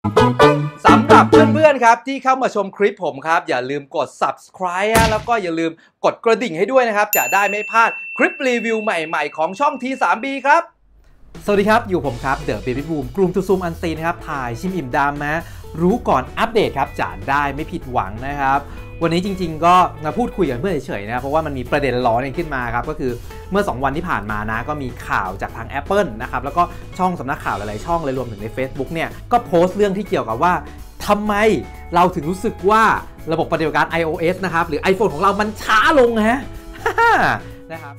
สำหรับเพื่อนๆครับที่เข้ามาชมคลิปผมครับอย่าลืมกด subscribe แล้วก็อย่าลืมกดกระดิ่งให้ด้วยนะครับจะได้ไม่พลาดคลิปรีวิวใหม่ๆของช่อง T3B ครับสวัสดีครับอยู่ผมครับเดอะเบบี้บูมกลุ่มทูซูมอันซีนะครับถ่ายชิมอิ่มดำนะรู้ก่อนอัปเดตครับจะได้ไม่ผิดหวังนะครับวันนี้จริงๆก็มาพูดคุยกับเพื่อนเฉยๆนะเพราะว่ามันมีประเด็นร้อนขึ้นมาครับก็คือเมื่อ2วันที่ผ่านมานะก็มีข่าวจากทาง Apple นะครับแล้วก็ช่องสำนักข่าวหลายๆช่องเลยรวมถึงใน Facebook เนี่ยก็โพสต์เรื่องที่เกี่ยวกับว่าทำไมเราถึงรู้สึกว่าระบบปฏิบัติการ iOS นะครับหรือ iPhone ของเรามันช้าลงฮะ นะครับ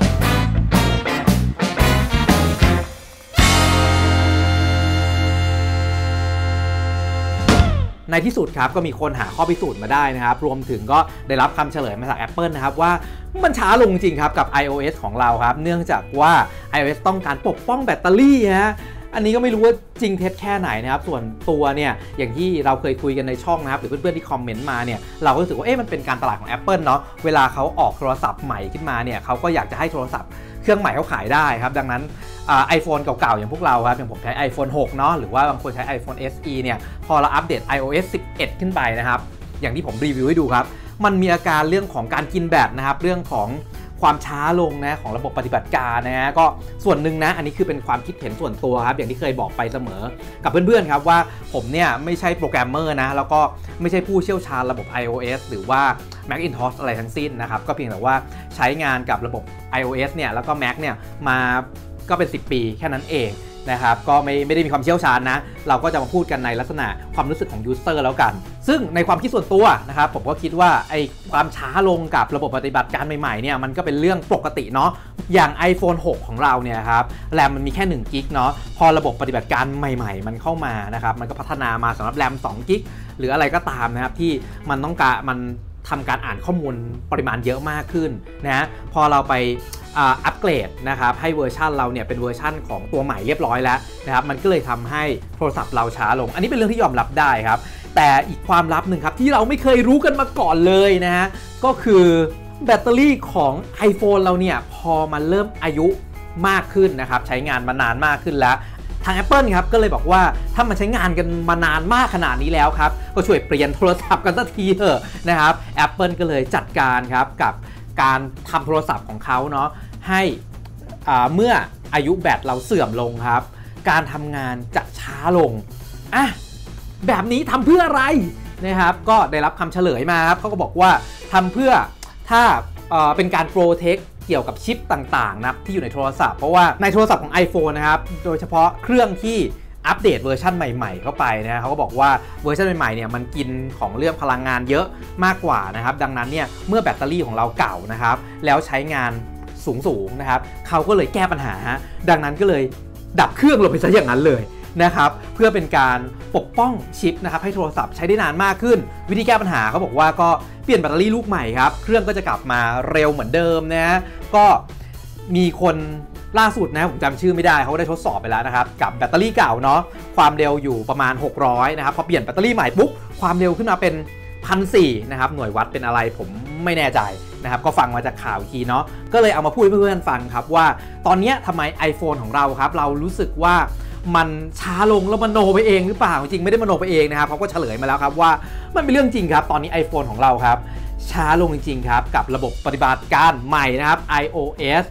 ในที่สุดครับก็มีคนหาข้อพิสูจน์มาได้นะครับรวมถึงก็ได้รับคำเฉลยมาจาก Apple นะครับว่ามันช้าลงจริงครับกับ iOS ของเราครับเนื่องจากว่า iOS ต้องการปกป้องแบตเตอรี่ฮะอันนี้ก็ไม่รู้ว่าจริงเท็จแค่ไหนนะครับส่วนตัวเนี่ยอย่างที่เราเคยคุยกันในช่องนะครับหรือเพื่อนๆที่คอมเมนต์มาเนี่ยเราก็รู้สึกว่ามันเป็นการตลาดของ Apple เนาะเวลาเขาออกโทรศัพท์ใหม่ขึ้นมาเนี่ยเขาก็อยากจะให้โทรศัพท์เครื่องใหม่เขาขายได้ครับดังนั้นiPhone เก่าๆอย่างพวกเราครับอย่างผมใช้ iPhone 6 เนาะหรือว่าบางคนใช้ iPhone SE เนี่ยพอเราอัปเดต iOS 11 ขึ้นไปนะครับอย่างที่ผมรีวิวให้ดูครับมันมีอาการเรื่องของการกินแบตนะครับเรื่องของความช้าลงนะของระบบปฏิบัติการนะฮะก็ส่วนหนึ่งนะอันนี้คือเป็นความคิดเห็นส่วนตัวครับอย่างที่เคยบอกไปเสมอกับเพื่อนๆครับว่าผมเนี่ยไม่ใช่โปรแกรมเมอร์นะแล้วก็ไม่ใช่ผู้เชี่ยวชาญระบบ iOS หรือว่า Macintosh อะไรทั้งสิ้นนะครับก็เพียงแต่ว่าใช้งานกับระบบ iOS เนี่ยแล้วก็ Mac เนี่ยมาก็เป็น10 ปีแค่นั้นเองนะครับก็ไม่ได้มีความเชี่ยวชาญนะเราก็จะมาพูดกันในลักษณะความรู้สึกของยูสเซอร์แล้วกันซึ่งในความคิดส่วนตัวนะครับผมก็คิดว่าไอ้ความช้าลงกับระบบปฏิบัติการใหม่ๆเนี่ยมันก็เป็นเรื่องปกติเนาะอย่าง iPhone 6 ของเราเนี่ยครับแรมมันมีแค่1 กิกเนาะพอระบบปฏิบัติการใหม่ๆมันเข้ามานะครับมันก็พัฒนามาสำหรับแรม2 กิกหรืออะไรก็ตามนะครับที่มันต้องการมันทำการอ่านข้อมูลปริมาณเยอะมากขึ้นนะพอเราไปอัปเกรดนะครับให้เวอร์ชันเราเนี่ยเป็นเวอร์ชันของตัวใหม่เรียบร้อยแล้วนะครับมันก็เลยทำให้โทรศัพท์เราช้าลงอันนี้เป็นเรื่องที่ยอมรับได้ครับแต่อีกความลับหนึ่งครับที่เราไม่เคยรู้กันมาก่อนเลยนะฮะก็คือแบตเตอรี่ของ iPhone เราเนี่ยพอมันเริ่มอายุมากขึ้นนะครับใช้งานมานานมากขึ้นแล้วทาง Apple ครับก็เลยบอกว่าถ้ามันใช้งานกันมานานมากขนาดนี้แล้วครับก็ช่วยเปลี่ยนโทรศัพท์กันสักทีเถอะนะครับ Apple ก็เลยจัดการครับกับการทำโทรศัพท์ของเขาเนาะให้เมื่ออายุแบตเราเสื่อมลงครับการทำงานจะช้าลงแบบนี้ทำเพื่ออะไรนะครับก็ได้รับคำเฉลยมาครับเขาก็บอกว่าทำเพื่อถ้าเป็นการโปรเทคเกี่ยวกับชิปต่างๆนะที่อยู่ในโทรศัพท์เพราะว่าในโทรศัพท์ของ iPhone นะครับโดยเฉพาะเครื่องที่อัปเดตเวอร์ชันใหม่ๆเข้าไปนะเขาก็บอกว่าเวอร์ชันใหม่ๆเนี่ยมันกินของเรื่องพลังงานเยอะมากกว่านะครับดังนั้นเนี่ยเมื่อแบตเตอรี่ของเราเก่านะครับแล้วใช้งานสูงนะครับเขาก็เลยแก้ปัญหาดังนั้นก็เลยดับเครื่องลงไปซะอย่างนั้นเลยนะครับเพื่อเป็นการปกป้องชิปนะครับให้โทรศัพท์ใช้ได้นานมากขึ้นวิธีแก้ปัญหาเขาบอกว่าก็เปลี่ยนแบตเตอรี่ลูกใหม่ครับเครื่องก็จะกลับมาเร็วเหมือนเดิมนะก็มีคนล่าสุดนะผมจำชื่อไม่ได้เขาได้ทดสอบไปแล้วนะครับกับแบตเตอรี่เก่าเนาะความเร็วอยู่ประมาณ600นะครับพอเปลี่ยนแบตเตอรี่ใหม่ปุ๊บความเร็วขึ้นมาเป็น1,400นะครับหน่วยวัดเป็นอะไรผมไม่แน่ใจนะครับก็ฟังมาจากข่าวทีเนาะก็เลยเอามาพูดให้เพื่อนๆฟังครับว่าตอนนี้ทำไม iPhone ของเราครับเรารู้สึกว่ามันช้าลงแล้วมโนไปเองหรือเปล่าจริงไม่ได้มโนไปเองนะครับเขาก็เฉลยมาแล้วครับว่ามันเป็นเรื่องจริงครับตอนนี้ iPhone ของเราครับช้าลงจริงๆครับกับระบบปฏิบัติการใหม่นะครับ iOS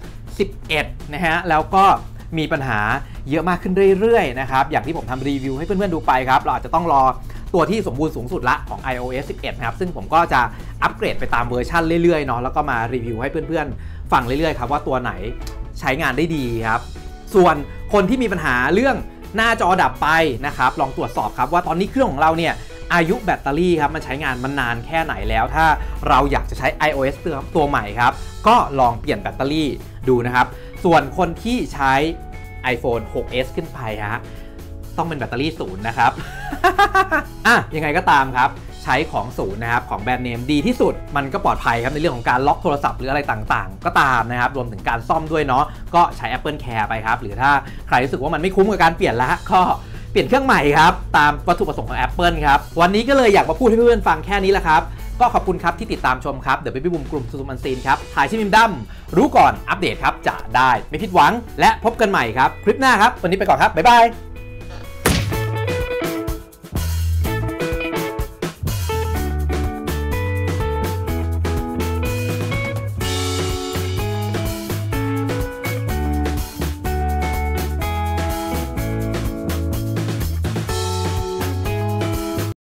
11 นะฮะแล้วก็มีปัญหาเยอะมากขึ้นเรื่อยๆนะครับอย่างที่ผมทำรีวิวให้เพื่อนๆดูไปครับเราอาจจะต้องรอตัวที่สมบูรณ์สูงสุดละของ iOS 11 นะครับซึ่งผมก็จะอัปเกรดไปตามเวอร์ชันเรื่อยๆเนาะแล้วก็มารีวิวให้เพื่อนๆฟังเรื่อยๆครับว่าตัวไหนใช้งานได้ดีครับส่วนคนที่มีปัญหาเรื่องหน้าจอดับไปนะครับลองตรวจสอบครับว่าตอนนี้เครื่องของเราเนี่ยอายุแบตเตอรี่ครับมันใช้งานมานานแค่ไหนแล้วถ้าเราอยากจะใช้ iOS ตัวใหม่ครับก็ลองเปลี่ยนแบตเตอรี่ดูนะครับส่วนคนที่ใช้ iPhone 6s ขึ้นไปฮะต้องเป็นแบตเตอรี่ศูนย์นะครับ ยังไงก็ตามครับใช้ของศูนย์นะครับของแบรนด์เนมดีที่สุดมันก็ปลอดภัยครับในเรื่องของการล็อกโทรศัพท์หรืออะไรต่างๆก็ตามนะครับรวมถึงการซ่อมด้วยเนาะก็ใช้ Apple Care ไปครับหรือถ้าใครรู้สึกว่ามันไม่คุ้มกับการเปลี่ยนแล้วก็เปลี่ยนเครื่องใหม่ครับตามวัตถุประสงค์ของ Apple ครับวันนี้ก็เลยอยากมาพูดให้เพื่อนๆฟังแค่นี้แหละครับก็ขอบคุณครับที่ติดตามชมครับเดี๋ยวไปพี่บุ๋มกลุ่มซูมอันซีนครับถ่ายชิมอิ่มดำรู้ก่อนอัปเดตครับจะได้ไม่ผิดหวังและพบกันใหม่ครับคลิปหน้าครับวันนี้ไปก่อนครับบ๊ายบาย